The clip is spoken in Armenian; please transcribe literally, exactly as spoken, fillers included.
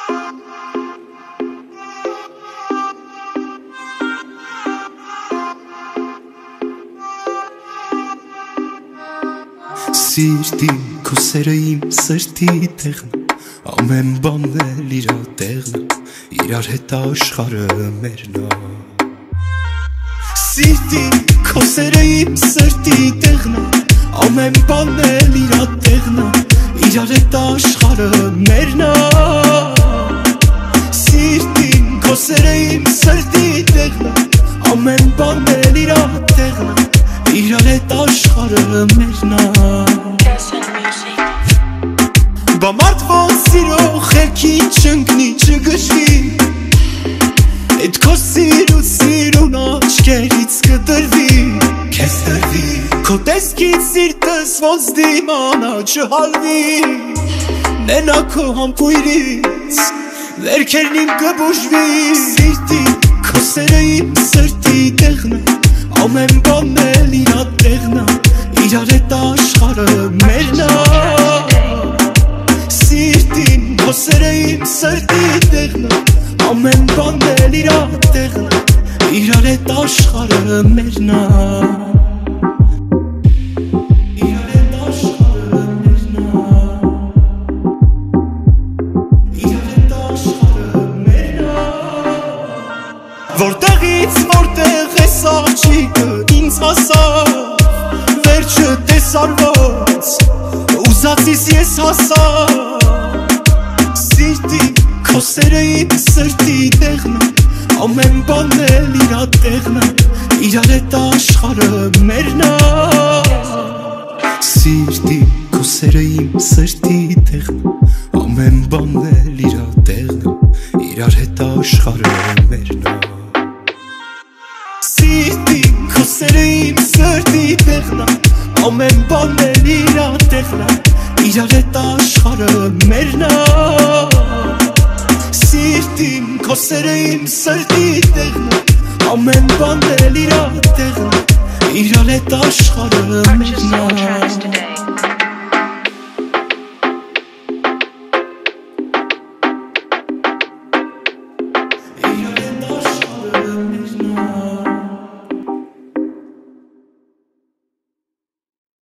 Սիրտի քո սերը իմ սրտի տեղն ամեն բանն էլ իրա տեղն իրար հետ աշխարհը մերն Սիրտի քո սերը իմ սրտի տեղն ամեն բանն էլ իրա տեղն իրար հետ աշխարհը մերն Սիրտի քո սերը իմ սրտի տեղն ամեն բանն էլ իրա տեղն իրար հետ աշխարհը մերն Բա մարդ ոնց սիրո խելքին չընկնի չգշվի Էդ քո սիրու սիրուն աչքերից կտրվի Քեզ տրվի Քո տեսքից սիրտս ոնց դիմանա չհալվի Նենա քո համբույրից վերքերն իմ կբուժվի Սիրտի քո սերը իմ սրտի տեղն է Ամեն բանն էլ իրա տեղն է Իրար հետ աշխարհը մերն է Սիրտին քո սերը իմ սրտի տեղն է Ամեն բանն էլ իրա տեղն է Իրար հետ աշխարհը մերն է Իրար հետ աշխարհը մերն է Իրար հետ աշխարհը մերն է Որտեղից որտեղ ես աղջիկը ինձ հասավ Վերջը տեսար ոնց ուզածիս ես հասա Սիրտի քո սերը իմ սրտի տեղն է Ամեն բանն էլ իրա տեղն է Իրար հետ աշխարհը մերն է Սիրտի քո սերը իմ սրտի տեղն է Ամեն բանն էլ իրա տեղն է Իրար հետ աշխարհը մերն է Սիրտի քո սերը իմ սրտի տեղն է Ամեն բանն էլ իրա տեղն է Իրար հետ աշխարհը մերն է Սիրտին քո սերը իմ սրտի տեղն է Ամեն բանն էլ իրա տեղն է Իրար հետ աշխարհը մերն է